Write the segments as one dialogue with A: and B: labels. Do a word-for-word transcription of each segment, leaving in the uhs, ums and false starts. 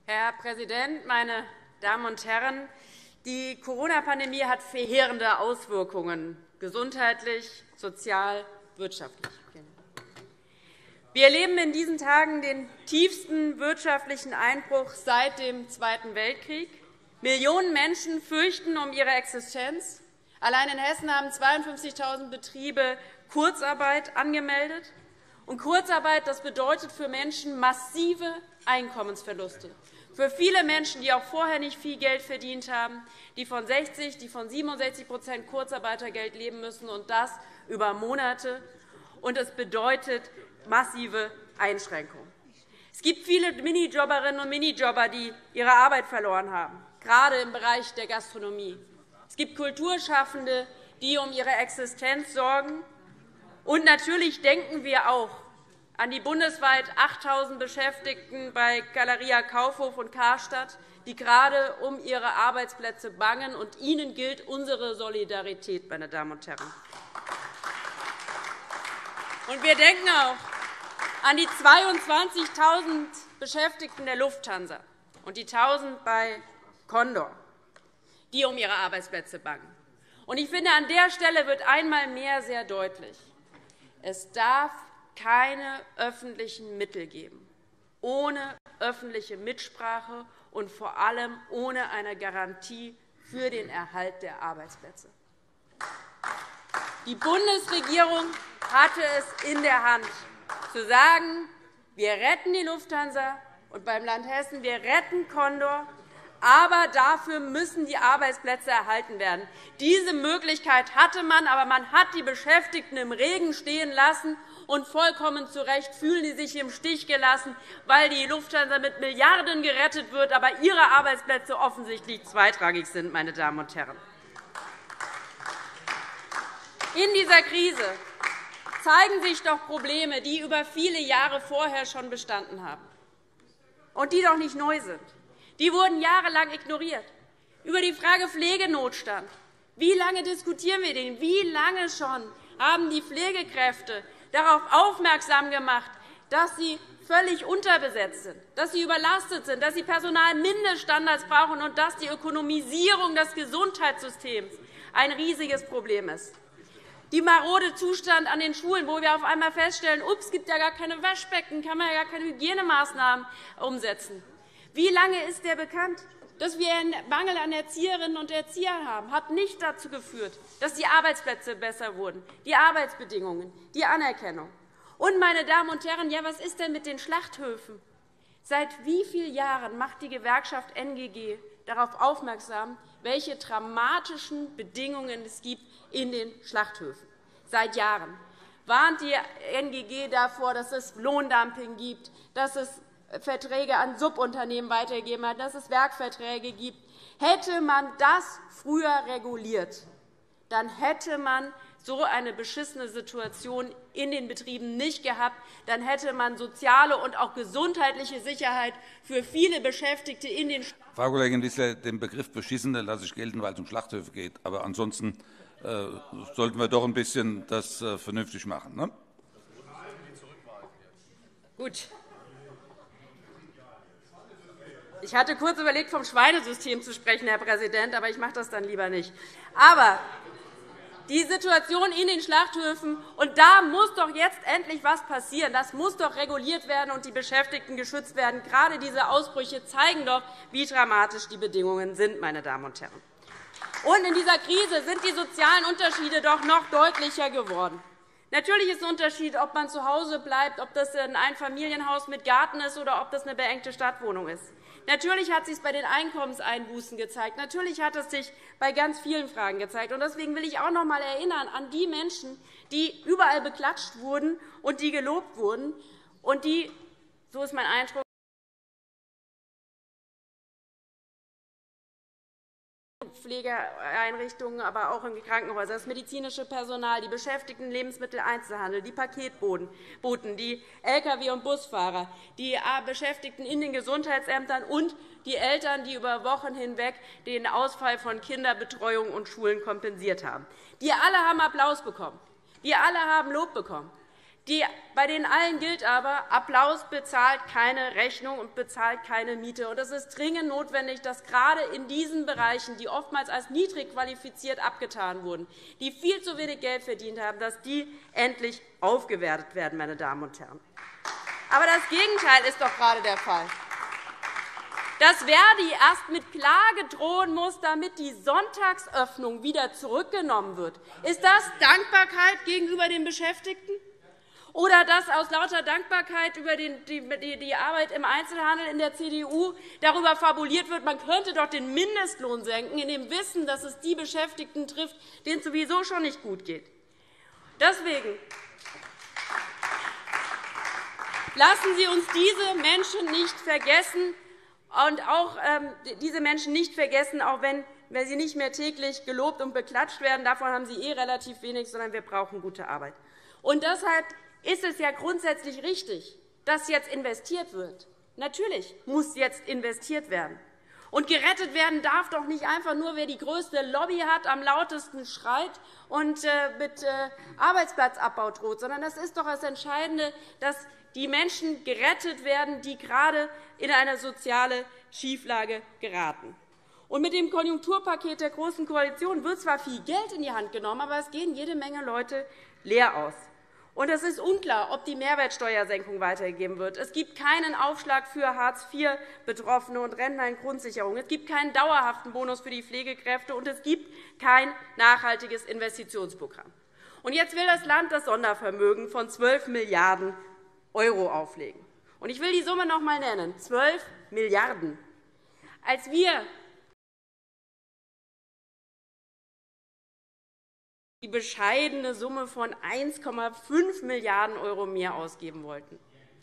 A: Herr Präsident, meine Damen und Herren! Die Corona-Pandemie hat verheerende Auswirkungen, gesundheitlich, sozial, wirtschaftlich. Wir erleben in diesen Tagen den tiefsten wirtschaftlichen Einbruch seit dem Zweiten Weltkrieg. Millionen Menschen fürchten um ihre Existenz. Allein in Hessen haben zweiundfünfzigtausend Betriebe Kurzarbeit angemeldet. Und Kurzarbeit das bedeutet für Menschen massive Einkommensverluste. Für viele Menschen, die auch vorher nicht viel Geld verdient haben, die von sechzig, die von siebenundsechzig Kurzarbeitergeld leben müssen, und das über Monate. Und es bedeutet massive Einschränkungen. Es gibt viele Minijobberinnen und Minijobber, die ihre Arbeit verloren haben, gerade im Bereich der Gastronomie. Es gibt Kulturschaffende, die um ihre Existenz sorgen. Und natürlich denken wir auch an die bundesweit achttausend Beschäftigten bei Galeria Kaufhof und Karstadt, die gerade um ihre Arbeitsplätze bangen. Und ihnen gilt unsere Solidarität, meine Damen und Herren. Und wir denken auch an die zweiundzwanzigtausend Beschäftigten der Lufthansa und die tausend bei Condor, die um ihre Arbeitsplätze bangen. Und ich finde, an der Stelle wird einmal mehr sehr deutlich, es darf keine öffentlichen Mittel geben, ohne öffentliche Mitsprache und vor allem ohne eine Garantie für den Erhalt der Arbeitsplätze. Die Bundesregierung hatte es in der Hand, zu sagen, wir retten die Lufthansa, und beim Land Hessen, wir retten Condor, aber dafür müssen die Arbeitsplätze erhalten werden. Diese Möglichkeit hatte man, aber man hat die Beschäftigten im Regen stehen lassen. Und vollkommen zu Recht fühlen sie sich im Stich gelassen, weil die Lufthansa mit Milliarden gerettet wird, aber ihre Arbeitsplätze offensichtlich zweitrangig sind. Meine Damen und Herren. In dieser Krise zeigen sich doch Probleme, die über viele Jahre vorher schon bestanden haben und die doch nicht neu sind. Die wurden jahrelang ignoriert. Über die Frage Pflegenotstand. Wie lange diskutieren wir den? Wie lange schon haben die Pflegekräfte darauf aufmerksam gemacht, dass sie völlig unterbesetzt sind, dass sie überlastet sind, dass sie Personalmindeststandards brauchen und dass die Ökonomisierung des Gesundheitssystems ein riesiges Problem ist. Die marode Zustand an den Schulen, wo wir auf einmal feststellen, ups, es gibt ja gar keine Waschbecken, kann man ja gar keine Hygienemaßnahmen umsetzen. Wie lange ist der bekannt? Dass wir einen Mangel an Erzieherinnen und Erziehern haben, hat nicht dazu geführt, dass die Arbeitsplätze besser wurden, die Arbeitsbedingungen, die Anerkennung. Und, meine Damen und Herren, ja, was ist denn mit den Schlachthöfen? Seit wie vielen Jahren macht die Gewerkschaft N G G darauf aufmerksam, welche dramatischen Bedingungen es gibt in den Schlachthöfen? Seit Jahren warnt die N G G davor, dass es Lohndumping gibt, dass es Verträge an Subunternehmen weitergegeben hat, dass es Werkverträge gibt. Hätte man das früher reguliert, dann hätte man so eine beschissene Situation in den Betrieben nicht gehabt. Dann hätte man soziale und auch gesundheitliche Sicherheit für viele Beschäftigte in den
B: Frau Kollegin Wissler, den Begriff Beschissene lasse ich gelten, weil es um Schlachthöfe geht. Aber ansonsten äh, sollten wir doch ein bisschen das äh, vernünftig machen. Ne?
A: Gut. Ich hatte kurz überlegt, vom Schweinesystem zu sprechen, Herr Präsident, aber ich mache das dann lieber nicht. Aber die Situation in den Schlachthöfen, und da muss doch jetzt endlich etwas passieren. Das muss doch reguliert werden und die Beschäftigten geschützt werden. Gerade diese Ausbrüche zeigen doch, wie dramatisch die Bedingungen sind, meine Damen und Herren. Und in dieser Krise sind die sozialen Unterschiede doch noch deutlicher geworden. Natürlich ist ein Unterschied, ob man zu Hause bleibt, ob das ein Einfamilienhaus mit Garten ist oder ob das eine beengte Stadtwohnung ist. Natürlich hat es sich bei den Einkommenseinbußen gezeigt. Natürlich hat es sich bei ganz vielen Fragen gezeigt. Deswegen will ich auch noch einmal erinnern an die Menschen, die überall beklatscht wurden und die gelobt wurden und die, so ist mein Eindruck, Pflegeeinrichtungen, aber auch in Krankenhäusern, das medizinische Personal, die Beschäftigten im Lebensmitteleinzelhandel, die Paketboten, die L K W- und Busfahrer, die Beschäftigten in den Gesundheitsämtern und die Eltern, die über Wochen hinweg den Ausfall von Kinderbetreuung und Schulen kompensiert haben. Die alle haben Applaus bekommen. Die alle haben Lob bekommen. Die, bei denen allen gilt aber, Applaus bezahlt keine Rechnung und bezahlt keine Miete. Und es ist dringend notwendig, dass gerade in diesen Bereichen, die oftmals als niedrig qualifiziert abgetan wurden, die viel zu wenig Geld verdient haben, dass die endlich aufgewertet werden, meine Damen und Herren. Aber das Gegenteil ist doch gerade der Fall. Dass Verdi erst mit Klage drohen muss, damit die Sonntagsöffnung wieder zurückgenommen wird. Ist das Dankbarkeit gegenüber den Beschäftigten? Oder dass aus lauter Dankbarkeit über die Arbeit im Einzelhandel in der C D U darüber fabuliert wird, man könnte doch den Mindestlohn senken, in dem Wissen, dass es die Beschäftigten trifft, denen es sowieso schon nicht gut geht. Deswegen lassen Sie uns diese Menschen nicht vergessen, und auch ähm, diese Menschen nicht vergessen, auch wenn, wenn sie nicht mehr täglich gelobt und beklatscht werden. Davon haben sie eh relativ wenig, sondern wir brauchen gute Arbeit. Und deshalb ist es ja grundsätzlich richtig, dass jetzt investiert wird. Natürlich muss jetzt investiert werden. Und gerettet werden darf doch nicht einfach nur, wer die größte Lobby hat, am lautesten schreit und mit Arbeitsplatzabbau droht, sondern das ist doch das Entscheidende, dass die Menschen gerettet werden, die gerade in eine soziale Schieflage geraten. Und mit dem Konjunkturpaket der Großen Koalition wird zwar viel Geld in die Hand genommen, aber es gehen jede Menge Leute leer aus. Und es ist unklar, ob die Mehrwertsteuersenkung weitergegeben wird. Es gibt keinen Aufschlag für Hartz vier Betroffene und Rentner in Grundsicherung. Es gibt keinen dauerhaften Bonus für die Pflegekräfte, und es gibt kein nachhaltiges Investitionsprogramm. Und jetzt will das Land das Sondervermögen von zwölf Milliarden € auflegen. Und ich will die Summe noch einmal nennen, zwölf Milliarden €. Als wir die bescheidene Summe von eins Komma fünf Milliarden € mehr ausgeben wollten.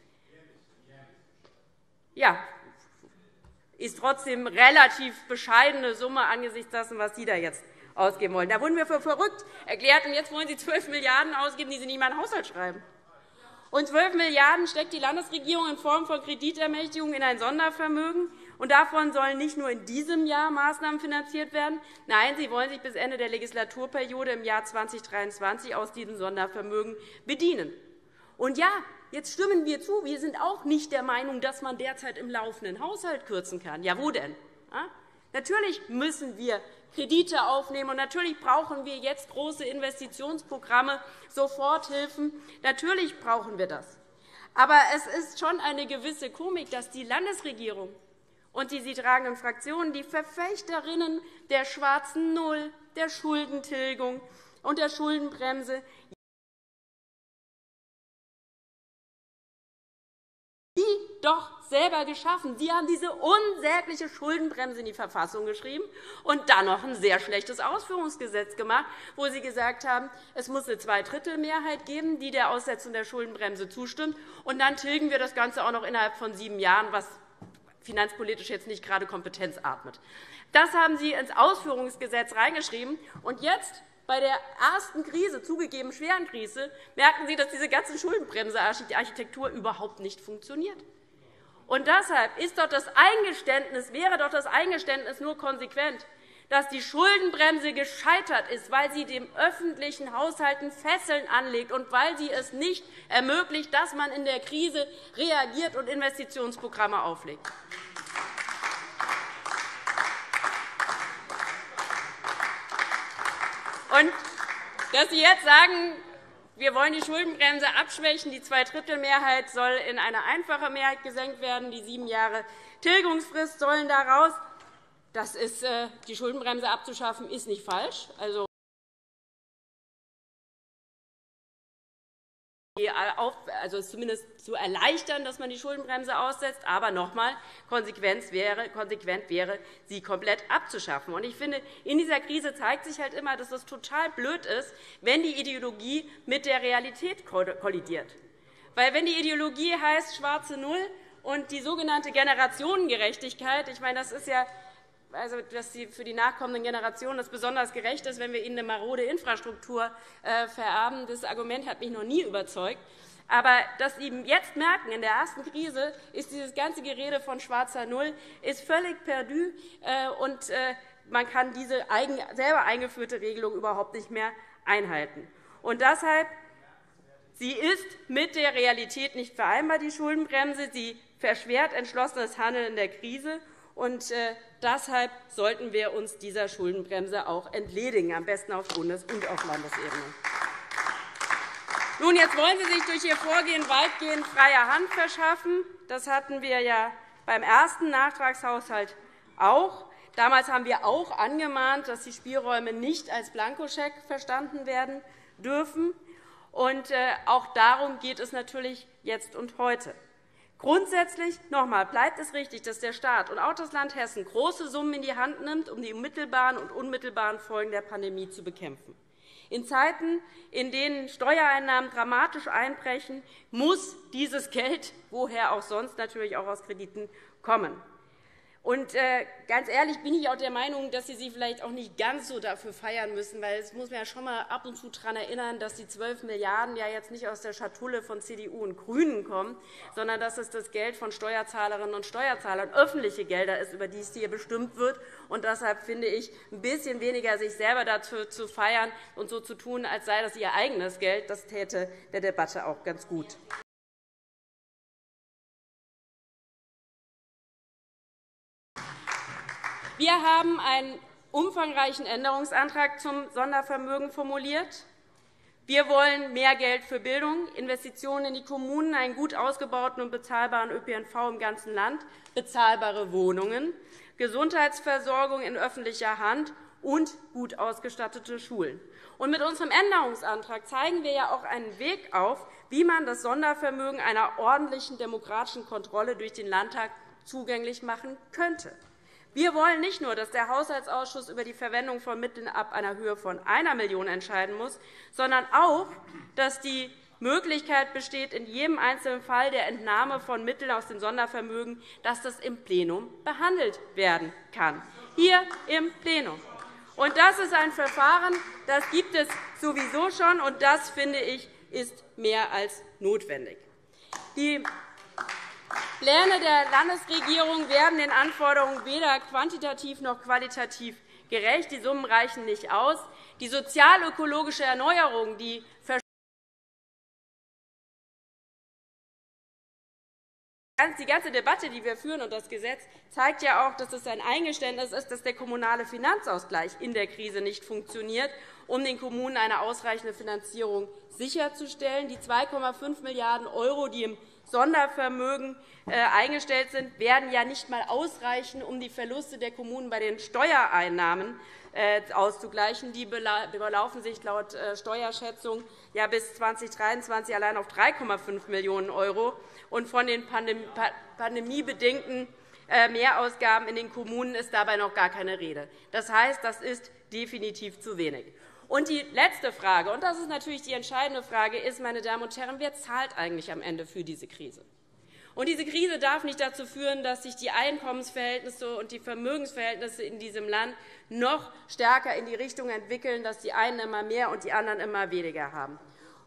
A: Ja, ist trotzdem eine relativ bescheidene Summe angesichts dessen, was Sie da jetzt ausgeben wollen. Da wurden wir für verrückt erklärt, und jetzt wollen Sie zwölf Milliarden € ausgeben, die Sie nicht einmal in den Haushalt schreiben. Und zwölf Milliarden € steckt die Landesregierung in Form von Kreditermächtigung in ein Sondervermögen. Und davon sollen nicht nur in diesem Jahr Maßnahmen finanziert werden. Nein, Sie wollen sich bis Ende der Legislaturperiode im Jahr zweitausenddreiundzwanzig aus diesem Sondervermögen bedienen. Und ja, jetzt stimmen wir zu. Wir sind auch nicht der Meinung, dass man derzeit im laufenden Haushalt kürzen kann. Ja, wo denn? Ja? Natürlich müssen wir Kredite aufnehmen, und natürlich brauchen wir jetzt große Investitionsprogramme, Soforthilfen. Natürlich brauchen wir das. Aber es ist schon eine gewisse Komik, dass die Landesregierung und die sie tragenden Fraktionen die Verfechterinnen der schwarzen Null, der Schuldentilgung und der Schuldenbremse die doch selber geschaffen. Sie haben diese unsägliche Schuldenbremse in die Verfassung geschrieben und dann noch ein sehr schlechtes Ausführungsgesetz gemacht, wo Sie gesagt haben, es muss eine Zweidrittelmehrheit geben, die der Aussetzung der Schuldenbremse zustimmt. Und dann tilgen wir das Ganze auch noch innerhalb von sieben Jahren, was finanzpolitisch jetzt nicht gerade Kompetenz atmet. Das haben Sie ins Ausführungsgesetz reingeschrieben. Und jetzt, bei der ersten Krise, zugegeben schweren Krise, merken Sie, dass diese ganze Schuldenbremse-Architektur überhaupt nicht funktioniert. Und deshalb ist doch das Eingeständnis, wäre doch das Eingeständnis nur konsequent, dass die Schuldenbremse gescheitert ist, weil sie dem öffentlichen Haushalten Fesseln anlegt und weil sie es nicht ermöglicht, dass man in der Krise reagiert und Investitionsprogramme auflegt. Und dass Sie jetzt sagen, wir wollen die Schuldenbremse abschwächen, die Zweidrittelmehrheit soll in eine einfache Mehrheit gesenkt werden, die sieben Jahre Tilgungsfrist sollen daraus. Das ist, die Schuldenbremse abzuschaffen, ist nicht falsch. Also, also zumindest zu erleichtern, dass man die Schuldenbremse aussetzt. Aber noch einmal, konsequent wäre, konsequent wäre, sie komplett abzuschaffen. Und ich finde, in dieser Krise zeigt sich halt immer, dass es total blöd ist, wenn die Ideologie mit der Realität kollidiert. Weil wenn die Ideologie heißt schwarze Null und die sogenannte Generationengerechtigkeit, ich meine, das ist ja also, dass sie für die nachkommenden Generationen das besonders gerecht ist, wenn wir ihnen eine marode Infrastruktur vererben. Das Argument hat mich noch nie überzeugt. Aber dass Sie jetzt merken, in der ersten Krise ist dieses ganze Gerede von schwarzer Null ist völlig perdu, und man kann diese selber eingeführte Regelung überhaupt nicht mehr einhalten. Und deshalb Sie ist mit der Realität nicht vereinbar, die Schuldenbremse. Sie verschwert entschlossenes Handeln in der Krise. Und äh, deshalb sollten wir uns dieser Schuldenbremse auch entledigen, am besten auf Bundes- und auf Landesebene. Nun, jetzt wollen Sie sich durch Ihr Vorgehen weitgehend freie Hand verschaffen. Das hatten wir ja beim ersten Nachtragshaushalt auch. Damals haben wir auch angemahnt, dass die Spielräume nicht als Blankoscheck verstanden werden dürfen. Und äh, auch darum geht es natürlich jetzt und heute. Grundsätzlich noch einmal, bleibt es richtig, dass der Staat und auch das Land Hessen große Summen in die Hand nimmt, um die mittelbaren und unmittelbaren Folgen der Pandemie zu bekämpfen. In Zeiten, in denen Steuereinnahmen dramatisch einbrechen, muss dieses Geld, woher auch sonst, natürlich auch aus Krediten kommen. Und äh, ganz ehrlich bin ich auch der Meinung, dass Sie sich vielleicht auch nicht ganz so dafür feiern müssen, weil es muss man ja schon einmal ab und zu daran erinnern, dass die zwölf Milliarden € ja jetzt nicht aus der Schatulle von C D U und GRÜNEN kommen, sondern dass es das Geld von Steuerzahlerinnen und Steuerzahlern, öffentliche Gelder ist, über die es hier bestimmt wird. Und deshalb finde ich, ein bisschen weniger sich selber dazu zu feiern und so zu tun, als sei das Ihr eigenes Geld, das täte der Debatte auch ganz gut. Wir haben einen umfangreichen Änderungsantrag zum Sondervermögen formuliert. Wir wollen mehr Geld für Bildung, Investitionen in die Kommunen, einen gut ausgebauten und bezahlbaren Ö P N V im ganzen Land, bezahlbare Wohnungen, Gesundheitsversorgung in öffentlicher Hand und gut ausgestattete Schulen. Und mit unserem Änderungsantrag zeigen wir ja auch einen Weg auf, wie man das Sondervermögen einer ordentlichen demokratischen Kontrolle durch den Landtag zugänglich machen könnte. Wir wollen nicht nur, dass der Haushaltsausschuss über die Verwendung von Mitteln ab einer Höhe von einer Million € entscheiden muss, sondern auch, dass die Möglichkeit besteht, in jedem einzelnen Fall der Entnahme von Mitteln aus dem Sondervermögen, dass das im Plenum behandelt werden kann. Hier im Plenum. Und das ist ein Verfahren, das gibt es sowieso schon, und das, finde ich, ist mehr als notwendig. Die Pläne der Landesregierung werden den Anforderungen weder quantitativ noch qualitativ gerecht. Die Summen reichen nicht aus. Die sozialökologische Erneuerung, die Die ganze Debatte, die wir führen, und das Gesetz zeigt ja auch, dass es ein Eingeständnis ist, dass der kommunale Finanzausgleich in der Krise nicht funktioniert, um den Kommunen eine ausreichende Finanzierung sicherzustellen. Die zwei Komma fünf Milliarden €, die im Sondervermögen eingestellt sind, werden ja nicht einmal ausreichen, um die Verluste der Kommunen bei den Steuereinnahmen auszugleichen. Die belaufen sich laut Steuerschätzung ja bis zweitausenddreiundzwanzig allein auf drei Komma fünf Millionen €. Und von den pandemiebedingten Mehrausgaben in den Kommunen ist dabei noch gar keine Rede. Das heißt, das ist definitiv zu wenig. Und die letzte Frage, und das ist natürlich die entscheidende Frage, ist, meine Damen und Herren, wer zahlt eigentlich am Ende für diese Krise? Und diese Krise darf nicht dazu führen, dass sich die Einkommensverhältnisse und die Vermögensverhältnisse in diesem Land noch stärker in die Richtung entwickeln, dass die einen immer mehr und die anderen immer weniger haben.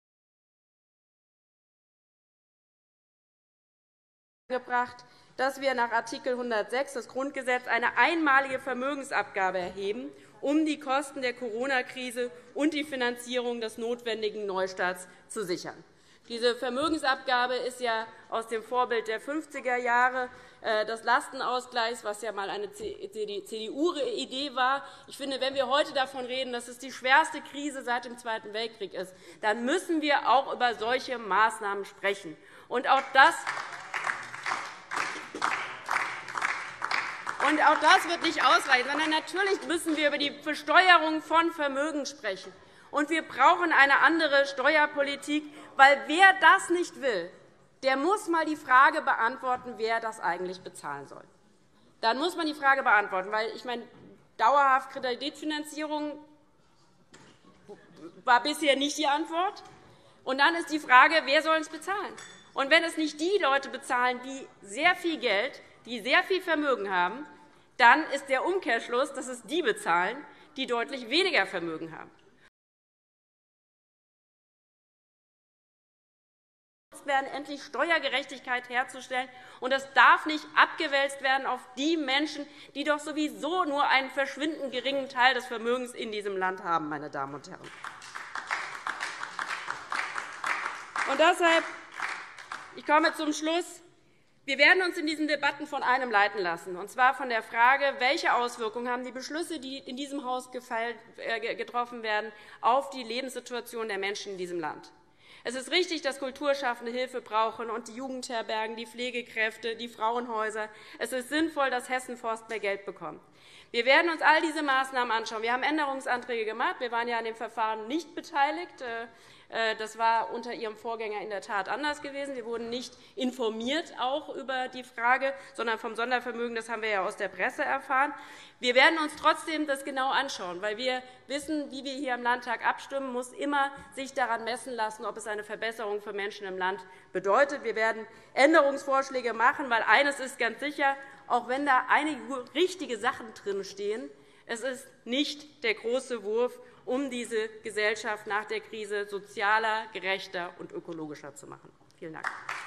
A: Gebracht, dass wir nach Artikel hundertsechs des Grundgesetzes eine einmalige Vermögensabgabe erheben, um die Kosten der Corona-Krise und die Finanzierung des notwendigen Neustarts zu sichern. Diese Vermögensabgabe ist ja aus dem Vorbild der fünfziger Jahre des Lastenausgleichs, was ja einmal eine C D U-Idee war. Ich finde, wenn wir heute davon reden, dass es die schwerste Krise seit dem Zweiten Weltkrieg ist, dann müssen wir auch über solche Maßnahmen sprechen. Und auch das Und auch das wird nicht ausreichen, sondern natürlich müssen wir über die Besteuerung von Vermögen sprechen. Und wir brauchen eine andere Steuerpolitik, weil wer das nicht will, der muss einmal die Frage beantworten, wer das eigentlich bezahlen soll. Dann muss man die Frage beantworten, weil ich meine, dauerhaft Kreditfinanzierung war bisher nicht die Antwort. Und dann ist die Frage, wer soll es bezahlen? Und wenn es nicht die Leute bezahlen, die sehr viel Geld, die sehr viel Vermögen haben, dann ist der Umkehrschluss, dass es die bezahlen, die deutlich weniger Vermögen haben. Werden, endlich Steuergerechtigkeit herzustellen. Und das darf nicht abgewälzt werden auf die Menschen, die doch sowieso nur einen verschwindend geringen Teil des Vermögens in diesem Land haben, meine Damen und Herren. Und deshalb, ich komme zum Schluss. Wir werden uns in diesen Debatten von einem leiten lassen, und zwar von der Frage, welche Auswirkungen haben die Beschlüsse, die in diesem Haus getroffen werden, auf die Lebenssituation der Menschen in diesem Land. Es ist richtig, dass Kulturschaffende Hilfe brauchen, und die Jugendherbergen, die Pflegekräfte, die Frauenhäuser. Es ist sinnvoll, dass Hessen Forst mehr Geld bekommt. Wir werden uns all diese Maßnahmen anschauen. Wir haben Änderungsanträge gemacht. Wir waren ja an dem Verfahren nicht beteiligt. Das war unter Ihrem Vorgänger in der Tat anders gewesen. Wir wurden nicht informiert auch über die Frage, sondern vom Sondervermögen. Das haben wir ja aus der Presse erfahren. Wir werden uns trotzdem das genau anschauen, weil wir wissen, wie wir hier im Landtag abstimmen, muss immer sich daran messen lassen, ob es eine Verbesserung für Menschen im Land bedeutet. Wir werden Änderungsvorschläge machen, weil eines ist ganz sicher, auch wenn da einige richtige Sachen drinstehen, es ist nicht der große Wurf, um diese Gesellschaft nach der Krise sozialer, gerechter und ökologischer zu machen. Vielen Dank.